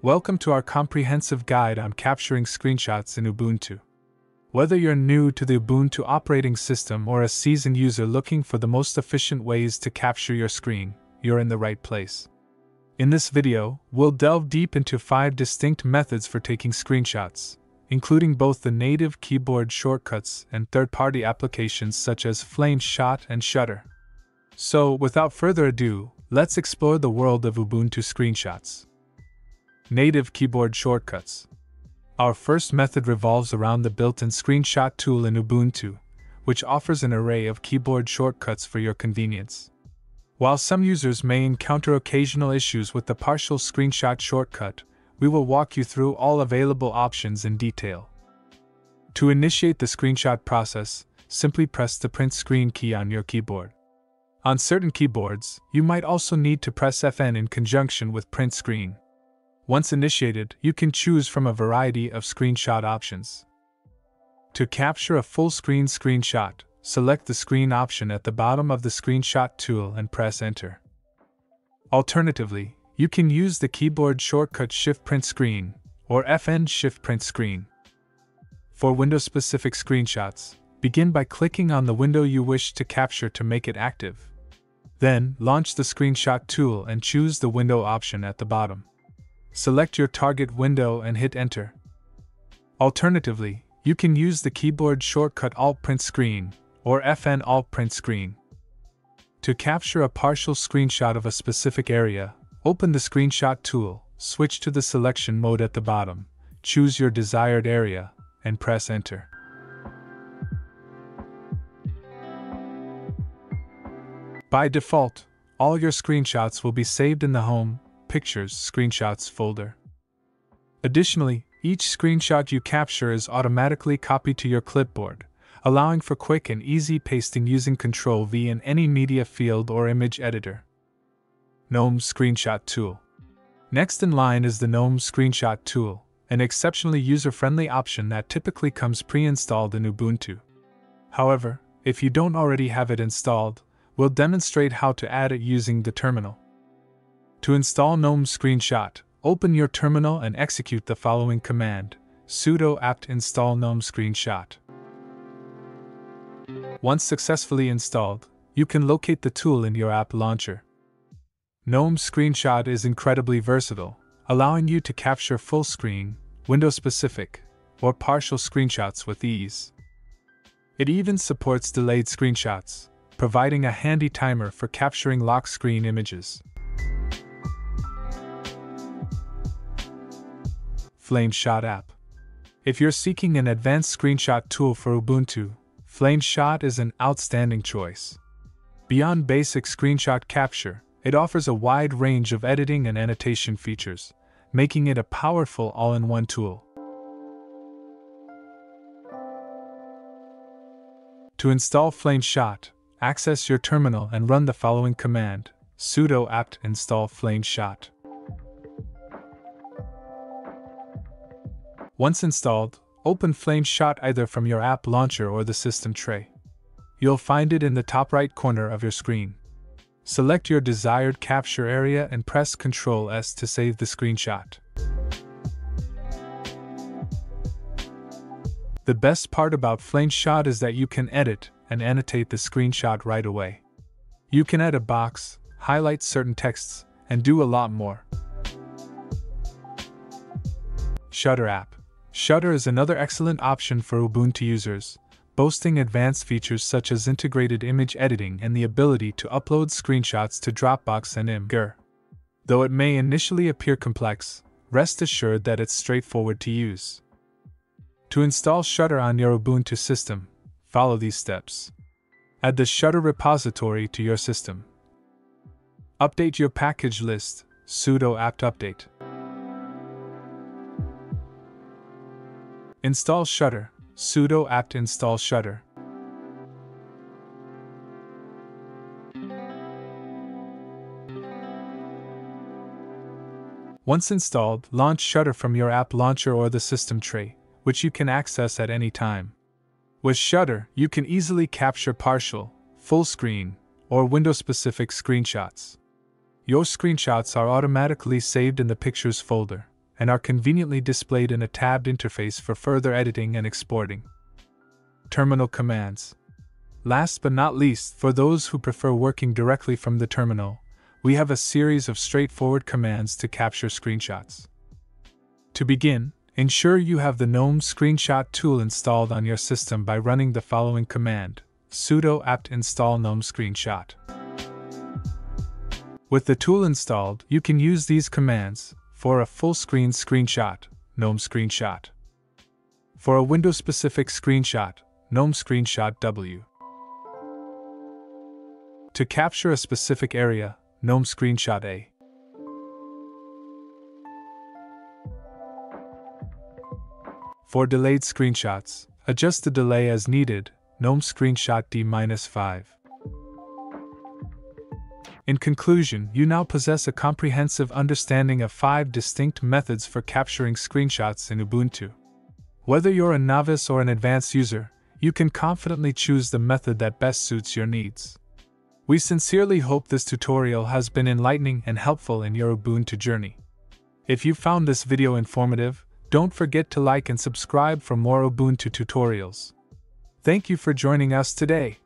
Welcome to our comprehensive guide on capturing screenshots in Ubuntu. Whether you're new to the Ubuntu operating system or a seasoned user looking for the most efficient ways to capture your screen, you're in the right place. In this video, we'll delve deep into 5 distinct methods for taking screenshots, including both the native keyboard shortcuts and third-party applications such as Flameshot and Shutter. So, without further ado, let's explore the world of Ubuntu screenshots. Native keyboard shortcuts. Our first method revolves around the built-in screenshot tool in Ubuntu, which offers an array of keyboard shortcuts for your convenience. While some users may encounter occasional issues with the partial screenshot shortcut, we will walk you through all available options in detail. To initiate the screenshot process, simply press the print screen key on your keyboard. On certain keyboards, you might also need to press Fn in conjunction with print screen. Once initiated, you can choose from a variety of screenshot options. To capture a full-screen screenshot, select the screen option at the bottom of the screenshot tool and press Enter. Alternatively, you can use the keyboard shortcut Shift Print Screen, or Fn Shift Print Screen. For Windows-specific screenshots, begin by clicking on the window you wish to capture to make it active. Then, launch the screenshot tool and choose the window option at the bottom. Select your target window and hit Enter. Alternatively, you can use the keyboard shortcut Alt Print Screen, or Fn Alt Print Screen. To capture a partial screenshot of a specific area, open the screenshot tool, switch to the selection mode at the bottom, choose your desired area, and press Enter. By default, all your screenshots will be saved in the Home, Pictures, Screenshots folder. Additionally, each screenshot you capture is automatically copied to your clipboard, allowing for quick and easy pasting using Ctrl-V in any media field or image editor. Gnome-screenshot tool. Next in line is the gnome-screenshot tool, an exceptionally user-friendly option that typically comes pre-installed in Ubuntu. However, if you don't already have it installed, we'll demonstrate how to add it using the terminal. To install gnome-screenshot, open your terminal and execute the following command: sudo apt-install gnome-screenshot. Once successfully installed, you can locate the tool in your app launcher. Gnome-screenshot is incredibly versatile, allowing you to capture full-screen, window-specific, or partial screenshots with ease. It even supports delayed screenshots, providing a handy timer for capturing lock screen images. Flameshot App. If you're seeking an advanced screenshot tool for Ubuntu, Flameshot is an outstanding choice. Beyond basic screenshot capture, it offers a wide range of editing and annotation features, making it a powerful all-in-one tool. To install Flameshot, access your terminal and run the following command: sudo apt-install Flameshot. Once installed, open Flameshot either from your app launcher or the system tray. You'll find it in the top right corner of your screen. Select your desired capture area and press Ctrl-S to save the screenshot. The best part about Flameshot is that you can edit and annotate the screenshot right away. You can add a box, highlight certain texts, and do a lot more. Shutter app. Shutter is another excellent option for Ubuntu users, boasting advanced features such as integrated image editing and the ability to upload screenshots to Dropbox and Imgur. Though it may initially appear complex, rest assured that it's straightforward to use. To install Shutter on your Ubuntu system, follow these steps. Add the Shutter repository to your system. Update your package list, sudo apt-update. Install Shutter, sudo apt-install Shutter. Once installed, launch Shutter from your app launcher or the system tray, which you can access at any time. With Shutter, you can easily capture partial, full screen, or window-specific screenshots. Your screenshots are automatically saved in the Pictures folder, and are conveniently displayed in a tabbed interface for further editing and exporting. Terminal commands. Last but not least, for those who prefer working directly from the terminal, we have a series of straightforward commands to capture screenshots. To begin, ensure you have the gnome-screenshot tool installed on your system by running the following command: sudo apt-install gnome-screenshot. With the tool installed, you can use these commands for a full-screen screenshot, gnome-screenshot. For a window-specific screenshot, gnome-screenshot W. To capture a specific area, gnome-screenshot A. For delayed screenshots, adjust the delay as needed, gnome-screenshot D-5. In conclusion, you now possess a comprehensive understanding of 5 distinct methods for capturing screenshots in Ubuntu. Whether you're a novice or an advanced user, you can confidently choose the method that best suits your needs. We sincerely hope this tutorial has been enlightening and helpful in your Ubuntu journey. If you found this video informative, don't forget to like and subscribe for more Ubuntu tutorials. Thank you for joining us today.